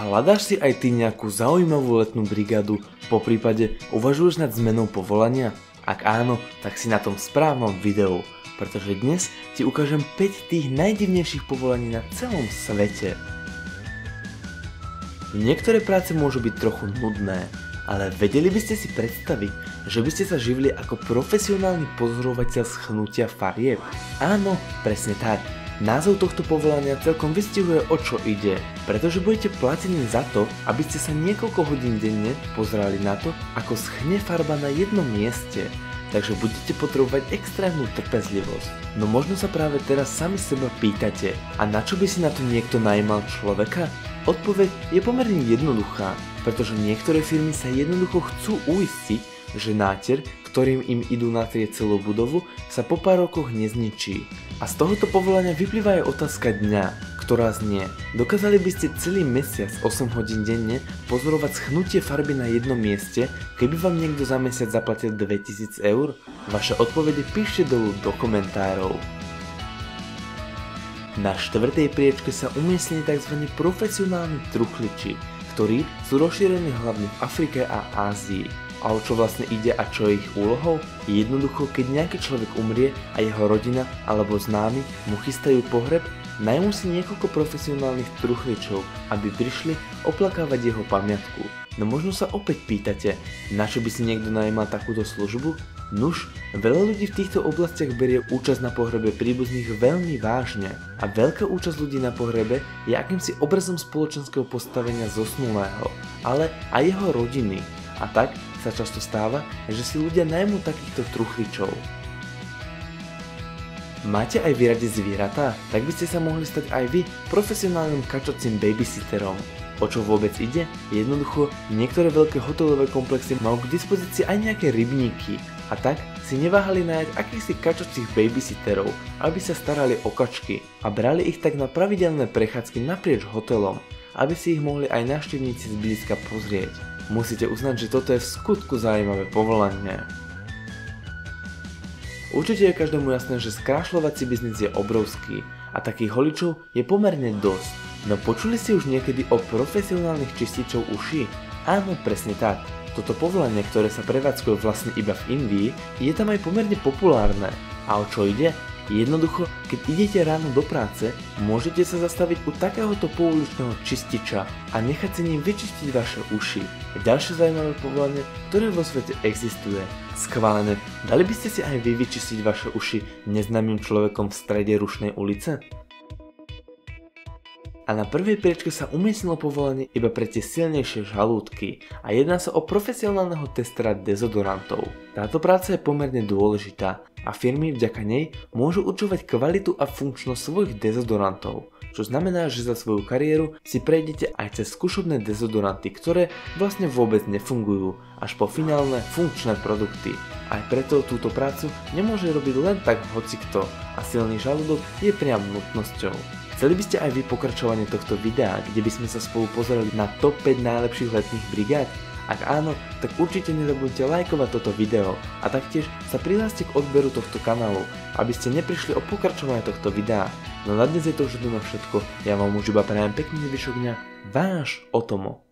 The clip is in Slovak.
Hľadáš si aj ty nejakú zaujímavú letnú brigádu, poprípade uvažuješ nad zmenou povolania? Ak áno, tak si na tom správnom videu, pretože dnes ti ukážem 5 tých najdivnejších povolaní na celom svete. Niektoré práce môžu byť trochu nudné, ale vedeli by ste si predstaviť, že by ste sa živili ako profesionálny pozorovateľ schnutia farieb? Áno, presne tak. Názov tohto povolania celkom vystihuje, o čo ide, pretože budete platení za to, aby ste sa niekoľko hodín denne pozerali na to, ako schne farba na jednom mieste. Takže budete potrebovať extrémnu trpezlivosť. No možno sa práve teraz sami seba pýtate, a na čo by si na to niekto najímal človeka? Odpoveď je pomerne jednoduchá, pretože niektoré firmy sa jednoducho chcú uistiť, že náter, ktorým im idú natrieť celú budovu, sa po pár rokoch nezničí. A z tohoto povolania vyplýva aj otázka dňa, ktorá znie: dokázali by ste celý mesiac 8 hodín denne pozorovať schnutie farby na jednom mieste, keby vám niekto za mesiac zaplatil 2000 eur? Vaše odpovede píšte dolu do komentárov. Na 4. priečke sa umiestnili tzv. Profesionálni truchliči, ktorí sú rozšírení hlavne v Afrike a Ázii. A o čo vlastne ide a čo je ich úlohou? Jednoducho, keď nejaký človek umrie a jeho rodina alebo známi mu chystajú pohreb, najmú si niekoľko profesionálnych truchličov, aby prišli oplakávať jeho pamiatku. No možno sa opäť pýtate, na čo by si niekto najímal takúto službu? Nuž, veľa ľudí v týchto oblastiach berie účasť na pohrebe príbuzných veľmi vážne a veľká účasť ľudí na pohrebe je akýmsi obrazom spoločenského postavenia zosnulého, ale aj jeho rodiny. A tak sa často stáva, že si ľudia najmú takýchto truchličov. Máte aj vy radi zvieratá? Tak by ste sa mohli stať aj vy profesionálnym kačocím babysitterom. O čo vôbec ide? Jednoducho, niektoré veľké hotelové komplexy majú k dispozícii aj nejaké rybníky. A tak si neváhali nájsť akýchsi kačocích babysitterov, aby sa starali o kačky a brali ich tak na pravidelné prechádzky naprieč hotelom, aby si ich mohli aj návštevníci zblízka pozrieť. Musíte uznať, že toto je v skutku zaujímavé povolanie. Určite je každému jasné, že skrášľovací biznis je obrovský a takých holičov je pomerne dosť. No počuli ste už niekedy o profesionálnych čističov uší? Áno, presne tak. Toto povolanie, ktoré sa prevádzkuje vlastne iba v Indii, je tam aj pomerne populárne. A o čo ide? Jednoducho, keď idete ráno do práce, môžete sa zastaviť u takéhoto pouličného čističa a nechať si ním vyčistiť vaše uši. Je ďalšie zaujímavé povolanie, ktoré vo svete existuje. Schválené, dali by ste si aj vy vyčistiť vaše uši neznámym človekom v strede Rušnej ulice? A na prvej priečke sa umiestnilo povolanie iba pre tie silnejšie žalúdky a jedná sa o profesionálneho testera dezodorantov. Táto práca je pomerne dôležitá a firmy vďaka nej môžu určovať kvalitu a funkčnosť svojich dezodorantov, čo znamená, že za svoju kariéru si prejdete aj cez skúšobné dezodoranty, ktoré vlastne vôbec nefungujú, až po finálne funkčné produkty. Aj preto túto prácu nemôže robiť len tak hocikto a silný žalúdok je priam nutnosťou. Chceli by ste aj vy pokračovanie tohto videa, kde by sme sa spolu pozerali na top 5 najlepších letných brigád? Ak áno, tak určite nezabudnite lajkovať toto video a taktiež sa prihláste k odberu tohto kanálu, aby ste neprišli o pokračovanie tohto videa. No na dnes je to už všetko, ja vám už iba prajem pekný zvyšok dňa, váš Otomo.